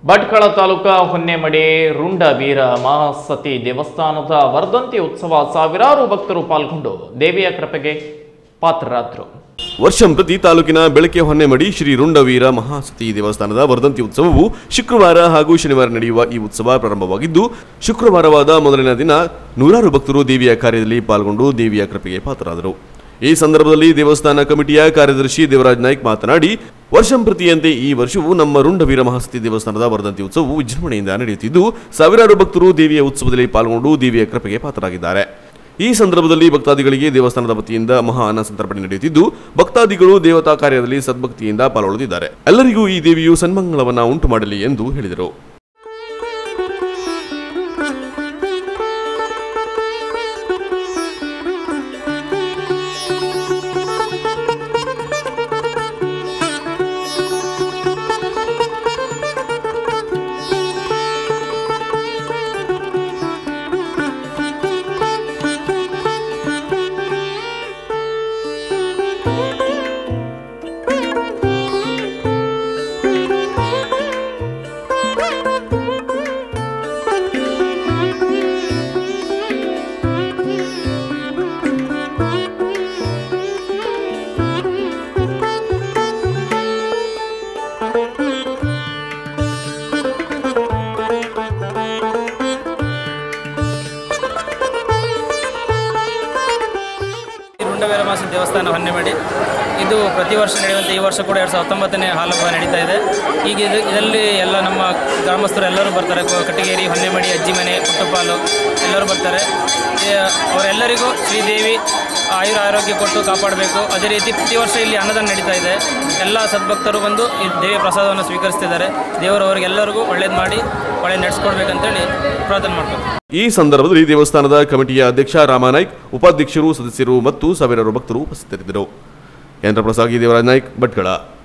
ಭಟ್ಕಳ ತಾಲೂಕಾ ಹೊನ್ನೆಮಡಿ ರುಂಡವೀರ ಮಹಾಸತಿ ದೇವಸ್ಥಾನದ ವರ್ಧಂತಿ ಉತ್ಸವ ಸಾವಿರಾರು ಭಕ್ತರು ಪಾಲ್ಗೊಂಡು ದೇವಿಯ ಕೃಪೆಗೆ ಪಾತ್ರರಾದರು. ವರ್ಷಂಪ್ರತಿ ತಾಲೂಕಿನ ಬೆಳಕೆ ಹೊನ್ನೆಮಡಿ ಶ್ರೀ ರುಂಡವೀರ ಮಹಾಸತಿ ದೇವಸ್ಥಾನದ ವರ್ಧಂತಿ ಉತ್ಸವವು ಶುಕ್ರವಾರ ಹಾಗೂ ಶನಿವಾರ ನಡೆಯುವ ಈ ಉತ್ಸವ ಪ್ರಾರಂಭವಾಗಿದ್ದು, ಶುಕ್ರವಾರವಾದ ಮೊದಲನೇ ದಿನ ನೂರಾರು ಭಕ್ತರು ದೇವಿಯ ಕಾರ್ಯದಲ್ಲಿ ಪಾಲ್ಗೊಂಡು ದೇವಿಯ ಕೃಪೆಗೆ ಪಾತ್ರರಾದರು. ಈ ಸಂದರ್ಭದಲ್ಲಿ ದೇವಸ್ಥಾನ ಕಮಿಟಿಯ ಕಾರ್ಯದರ್ಶಿ ದೇವರಾಜ್ ನಾಯ್ಕ್ ಮಾತನಾಡಿ, ವರ್ಷಂಪ್ರತಿಯಂತೆ ಈ ವರ್ಷವೂ ನಮ್ಮ ರುಂಡವೀರ ಮಹಾಸತಿ ದೇವಸ್ಥಾನದ ವರ್ಧಂತಿ ಉತ್ಸವವು ವಿಜೃಂಭಣೆಯಿಂದ ನಡೆಯುತ್ತಿದ್ದು, ಸಾವಿರಾರು ಭಕ್ತರು ದೇವಿಯ ಉತ್ಸವದಲ್ಲಿ ಪಾಲ್ಗೊಂಡು ದೇವಿಯ ಕೃಪೆಗೆ ಪಾತ್ರರಾಗಿದ್ದಾರೆ. ಈ ಸಂದರ್ಭದಲ್ಲಿ ಭಕ್ತಾದಿಗಳಿಗೆ ದೇವಸ್ಥಾನದ ವತಿಯಿಂದ ಮಹಾ ಅನ್ನ ಸಂತರ್ಪಣೆ ನಡೆಯುತ್ತಿದ್ದು, ಭಕ್ತಾದಿಗಳು ದೇವತಾ ಕಾರ್ಯದಲ್ಲಿ ಸದ್ಭಕ್ತಿಯಿಂದ ಪಾಲ್ಗೊಳ್ಳುತ್ತಿದ್ದಾರೆ. ಎಲ್ಲರಿಗೂ ಈ ದೇವಿಯು ಸನ್ಮಂಗಳವನ್ನ ಉಂಟು ಮಾಡಲಿ ಎಂದು ಹೇಳಿದರು. ರುಂಡವೀರ ಮಹಾಸತಿ ದೇವಸ್ಥಾನ ಹೊನ್ನೆಮಡಿ ಇದು ಪ್ರತಿ ವರ್ಷ ನಡೆಯುವಂತೆ ಈ ವರ್ಷ ಕೂಡ 2019ನೇ ಹಾಲಹಬ್ಬ ನಡೀತಾ ಇದೆ. ಈಗ ಇದರಲ್ಲಿ ಎಲ್ಲ ನಮ್ಮ ಗ್ರಾಮಸ್ಥರು ಎಲ್ಲರೂ ಬರ್ತಾರೆ. ಕಟ್ಟಿಗೇರಿ, ಹೊನ್ನೆಮಡಿ, ಅಜ್ಜಿಮನೆ, ಪುಟ್ಟಪಾಲು ಎಲ್ಲರೂ ಬರ್ತಾರೆ. ಅವರೆಲ್ಲರಿಗೂ ಶ್ರೀದೇವಿ ಆರೋಗ್ಯ ಕೊಟ್ಟು ಕಾಪಾಡಬೇಕು. ಅದೇ ರೀತಿ ಪ್ರತಿ ವರ್ಷ ಇಲ್ಲಿ ಅನ್ನದಾನ ನಡೀತಾ ಇದೆ. ಎಲ್ಲ ಸದ್ಭಕ್ತರು ಬಂದು ಈ ದೇವಿಯ ಪ್ರಸಾದವನ್ನು ಸ್ವೀಕರಿಸ್ತಿದ್ದಾರೆ. ದೇವರು ಅವರಿಗೆಲ್ಲರಿಗೂ ಒಳ್ಳೇದು ಮಾಡಿ ಒಳ್ಳೆ ನಡೆಸ್ಕೊಡ್ಬೇಕಂತೇಳಿ ಪ್ರಾರ್ಥನೆ ಮಾಡ್ತಾರೆ. ಈ ಸಂದರ್ಭದಲ್ಲಿ ದೇವಸ್ಥಾನದ ಕಮಿಟಿಯ ಅಧ್ಯಕ್ಷ ರಾಮನಾಯ್ಕ್, ಉಪಾಧ್ಯಕ್ಷರು, ಸದಸ್ಯರು ಮತ್ತು ಸಾವಿರಾರು ಭಕ್ತರು ಉಪಸ್ಥಿತರಿದ್ದರು. ಕೇಂದ್ರ ಪ್ರಸಾಗಿ ದೇವರಾಜ್ ನಾಯ್ಕ್, ಭಟ್ಕಳ.